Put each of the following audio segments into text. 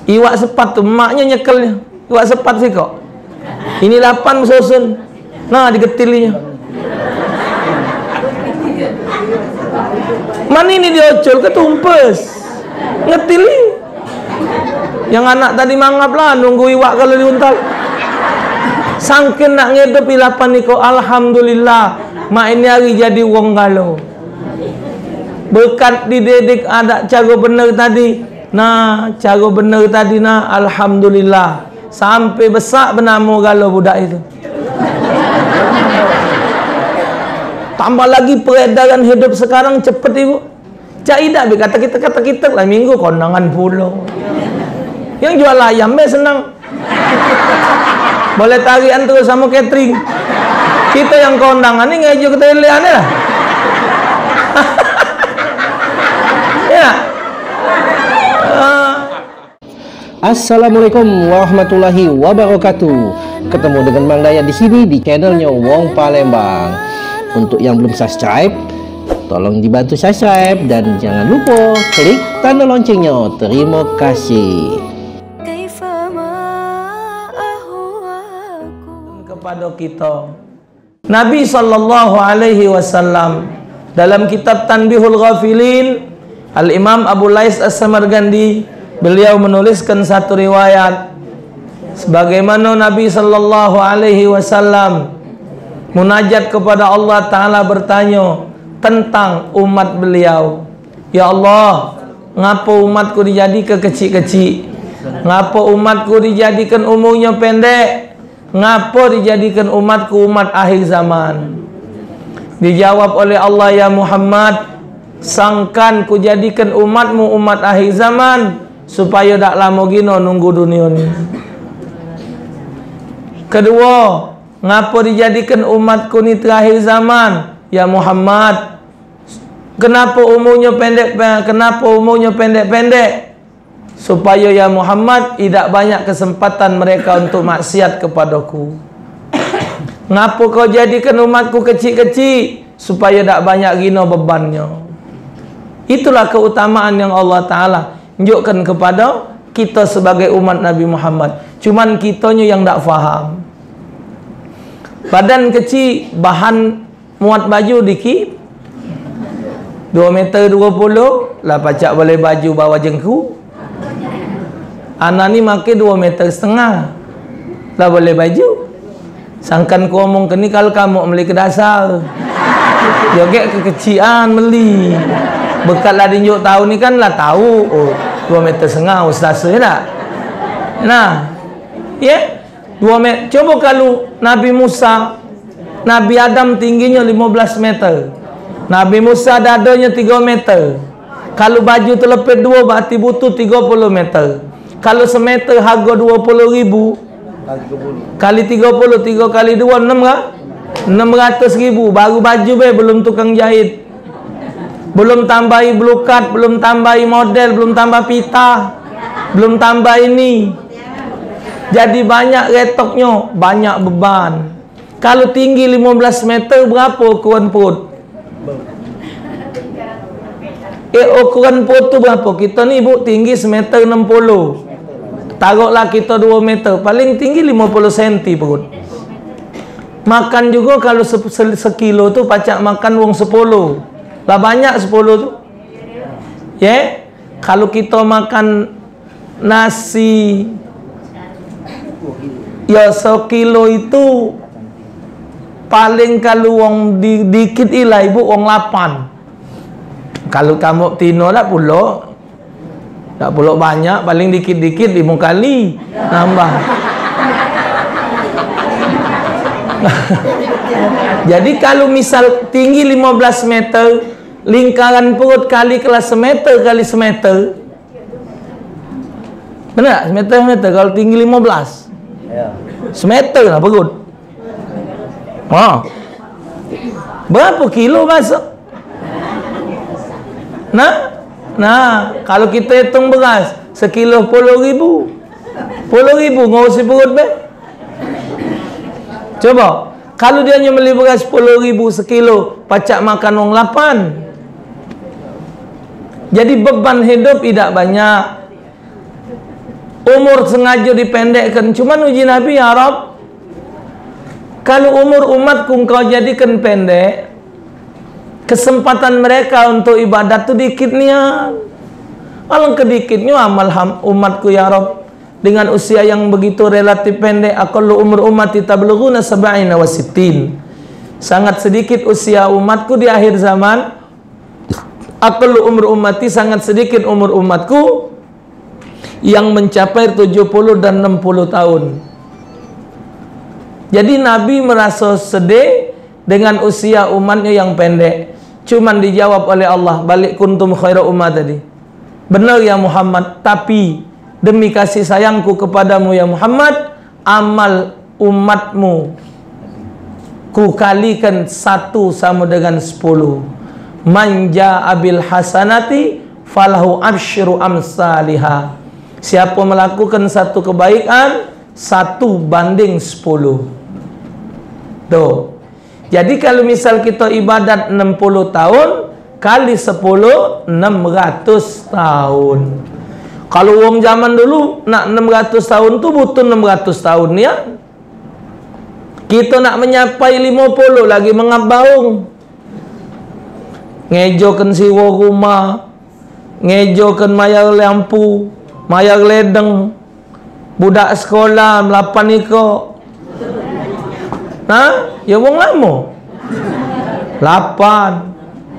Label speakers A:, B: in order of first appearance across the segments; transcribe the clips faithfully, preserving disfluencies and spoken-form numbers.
A: Iwak sepat tu maknya nyekelnya. Iwak sepat sih kok. Ini lapan susun. Nah, digetilinya. Mana ini diocol ketumpes. Ngetili. Yang anak tadi mangap lah nunggu iwak kalau diuntal. Sangkin nak ngedep ilapan niko, alhamdulillah mak ini hari jadi wong galau. Berkat dididik ada cara benar tadi. Nah, cara benar tadi nah alhamdulillah sampai besar bernama galau budak itu. Tambah lagi peredaran hidup sekarang cepet ibu. Cak idak be kata kita kata kita lah minggu kondangan pulau. Yang jual ayam be senang. Boleh tarian terus sama catering. Kita yang kondangan ini ngejo ke telean ya. Ya. Uh.
B: Assalamualaikum warahmatullahi wabarakatuh. Ketemu dengan Mang Dayat di sini di channelnya Wong Palembang. Untuk yang belum subscribe, tolong dibantu subscribe dan jangan lupa klik tanda loncengnya. Terima kasih.
A: Kepada kita, Nabi sallallahu alaihi wasallam dalam kitab Tanbihul Ghafilin, Al-Imam Abu Lais As-Samarqandi, beliau menuliskan satu riwayat sebagaimana Nabi sallallahu alaihi wasallam munajat kepada Allah Ta'ala bertanya tentang umat beliau. Ya Allah, ngapa umatku dijadikan kecil-kecil? Ngapa umatku dijadikan umurnya pendek? Ngapa dijadikan umatku umat akhir zaman? Dijawab oleh Allah, ya Muhammad, sangkan ku jadikan umatmu umat akhir zaman supaya tak lama gino nunggu dunia ini. Kedua, ngapa dijadikan umatku ni terakhir zaman? Ya Muhammad, kenapa umurnya pendek? Kenapa umurnya pendek-pendek? Supaya ya Muhammad tidak banyak kesempatan mereka untuk maksiat kepadaku. Ngapa kau jadikan umatku kecil-kecil? Supaya tak banyak gino bebannya. Itulah keutamaan yang Allah Ta'ala tunjukkan kepada kita sebagai umat Nabi Muhammad. Cuman kitanya yang tak faham. Badan kecil, bahan muat baju dikit, dua meter dua puluh lah pacak boleh baju bawa jengku. Anak ni makin dua meter setengah lah boleh baju. Sangkan ku omong ke ni kalau kamu beli ke dasar joget kekecilan beli bekat lah dinjuk tahu ni kan lah tahu oh dua meter setengah ustaz ya tak? Nah ya yeah? Dua meter. Coba kalau Nabi Musa, Nabi Adam tingginya lima belas meter, Nabi Musa dadanya tiga meter. Kalau baju terlepet dua berarti butuh tiga puluh meter. Kalau semeter harga dua puluh ribu kali tiga puluh, tiga kali dua enam kan? enam ratus ribu baru baju be, belum tukang jahit, belum tambahi blukat, belum tambahi model, belum tambah pita, belum tambah ini. Jadi banyak retoknya, banyak beban. Kalau tinggi lima belas meter berapa ukuran perut? Eh ukuran perut tu berapa? Kita ni ibu tinggi semeter enam puluh. Taruhlah kita dua meter, paling tinggi lima puluh sentimeter perut. Makan juga kalau se se sekilo tu pacak makan wong sepuluh. Lah banyak sepuluh tu. Ya, yeah? Kalau kita makan nasi ya sekilo itu paling kalau wong di, dikit ilah ibu wong lapan. Kalau kamu tino tak pulak, tak pulak banyak, paling dikit-dikit lima kali nambah. Jadi kalau misal tinggi lima belas meter, lingkaran perut kali kelas semeter kali semeter, benar? Semeter meter kalau tinggi lima belas. Ya. Semeter lah perut. Ha. Berapa kilo masuk? Nah, nah kalau kita hitung beras sekilo puluh ribu, puluh ribu ngurusi perut be. Coba kalau dia hanya beli beras sepuluh ribu sekilo, pacak makan wong lapan. Jadi beban hidup tidak banyak. umur sengaja dipendekkan. Cuman uji Nabi, ya Rabb, kalau umur umatku engkau jadikan pendek, kesempatan mereka untuk ibadat tu dikit nian. Alangkah dikitnya amal umatku, ya Rabb, dengan usia yang begitu relatif pendek. Aqallu umur ummati tablughuna sab'ina wa sittin. Sangat sedikit usia umatku di akhir zaman. Aqallu umur ummati, sangat sedikit umur umatku yang mencapai tujuh puluh dan enam puluh tahun. Jadi Nabi merasa sedih dengan usia umatnya yang pendek. Cuman dijawab oleh Allah, balik kuntum khaira umat tadi. Benar ya Muhammad, tapi demi kasih sayangku kepadamu ya Muhammad, amal umatmu ku kalikan satu sama dengan sepuluh. Manja abil hasanati falahu absyiru amsalihah. Siapa melakukan satu kebaikan, satu banding sepuluh. Tuh. Jadi kalau misal kita ibadat enam puluh tahun kali sepuluh, enam ratus tahun. Kalau wong zaman dulu nak enam ratus tahun tu butuh enam ratus tahun ya. Kita nak menyapai lima puluh lagi mengabaung. Ngejokan siwa rumah, ngejokan mayar lampu, mayar ledeng, budak sekolah melapan iko. Nah, ya wong lama. Lapan.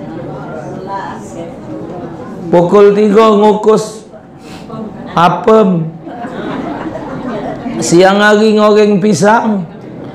A: Pukul tiga ngukus apem. Siang hari ngoreng pisang.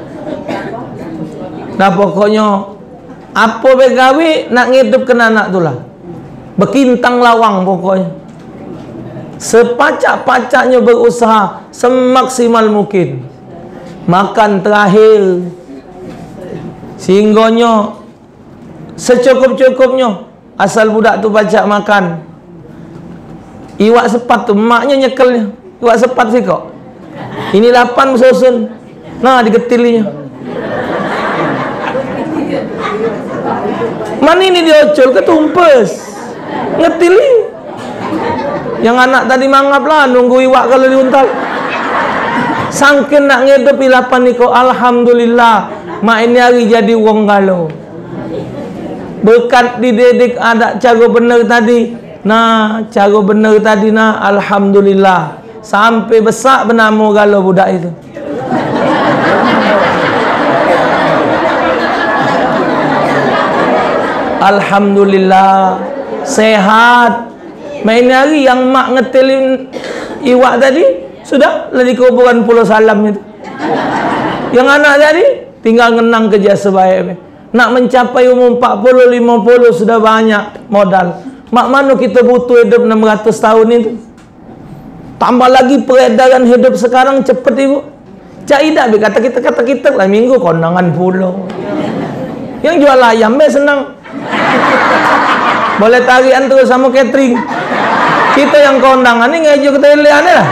A: Nah pokoknya apa begawi nak ngidupkan anak tu lah. Bekintang lawang pokoknya. Sepacak-pacaknya berusaha semaksimal mungkin. Makan terakhir, singgahnya secukup-cukupnya. Asal budak tu pacak makan. Iwak sepat tu maknya nyekelnya. Iwak sepat sih kok. Ini lapan bersusun. Nah digetilinya. Mana ini diocol ketumpes. Ngetili. Yang anak tadi mangap lah nunggu iwak kalau diuntal. Sangkin nak ngedepi lapan niko, alhamdulillah mak ini hari jadi wong galau. Berkat dididik ada cara benar tadi. Nah, cara benar tadi nah alhamdulillah sampai besar bernama galau budak itu. Alhamdulillah sehat. Main hari yang mak ngetelin iwak tadi sudah lagi kuburan Pulau Salam itu. Yang anak tadi tinggal ngenang kerja sebaik. Nak mencapai umur empat puluh lima puluh sudah banyak modal. Mak mana kita butuh hidup enam ratus tahun itu. Tambah lagi peredaran hidup sekarang cepat ibu. Cak idak be kata kita kata kita lah minggu kondangan pulau. Yang jual ayam be senang. Boleh tarian terus sama catering. Kita yang kondangan ini ngejo kita lihat lah.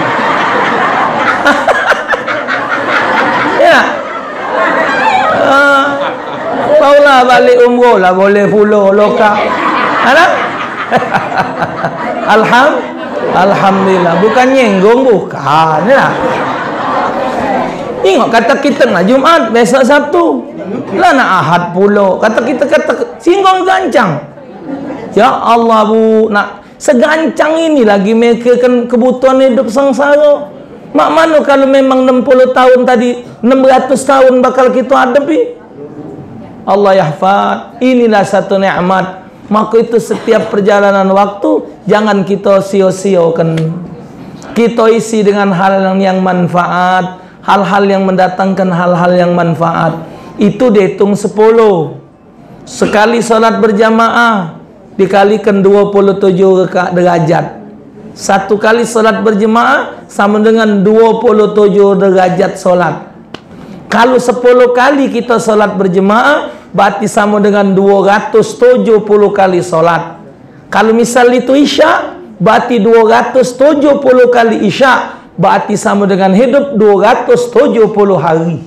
A: Ya. Uh, Paulah balik umroh lah boleh pulau loka. Ada? Alham, alhamdulillah. Bukan nyenggung bukan ya. Tengok kata kita nak Jumat, besok Sabtu. Lah nak Ahad pulau. Kata kita kata singgung gancang. Ya Allah bu, nak segancang ini lagi mereka kan kebutuhan hidup sengsara. Mak mana kalau memang enam puluh tahun tadi, enam ratus tahun bakal kita hadapi. Allah yahfad, inilah satu nikmat. Maka itu setiap perjalanan waktu jangan kita sia-siakan. Kita isi dengan hal yang manfaat, hal-hal yang mendatangkan hal-hal yang manfaat. Itu dihitung sepuluh. Sekali salat berjamaah dikalikan dua puluh tujuh derajat. Satu kali salat berjemaah sama dengan dua puluh tujuh derajat salat. Kalau sepuluh kali kita salat berjemaah berarti sama dengan dua ratus tujuh puluh kali salat. Kalau misal itu isya berarti dua ratus tujuh puluh kali isya, berarti sama dengan hidup dua ratus tujuh puluh hari.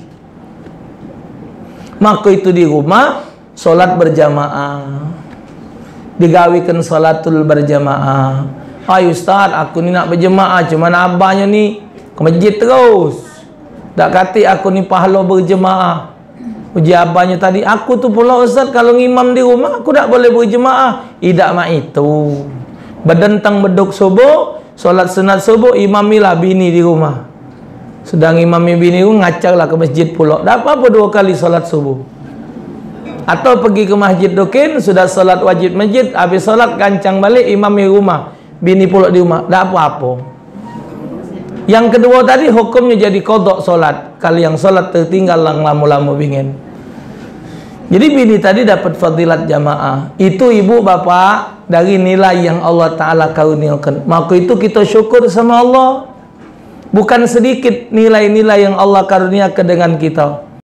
A: Maka itu di rumah salat berjamaah, digawikan salatul berjamaah. Ay Ustaz, aku ni nak berjemaah, cuma abahnya ni ke masjid terus. Tak kata aku ni pahala berjemaah. Uji abahnya tadi, aku tu pula Ustaz, kalau ngimam di rumah aku tak boleh berjemaah. Tidak mak itu. Berdentang beduk subuh, solat sunat subuh, imamilah bini di rumah. Sedang imami bini tu ngacarlah ke masjid pula. Tak apa-apa dua kali solat subuh. Atau pergi ke masjid dokin, sudah solat wajib masjid, habis solat kancang balik, imam di rumah, bini pula di rumah. Tak apa-apa. Yang kedua tadi hukumnya jadi kodok solat. Kalau yang solat tertinggal lang lama-lama bingin. Jadi bini tadi dapat fadilat jamaah. Itu ibu bapa dari nilai yang Allah Ta'ala karuniakan. Maka itu kita syukur sama Allah. Bukan sedikit nilai-nilai yang Allah karuniakan dengan kita.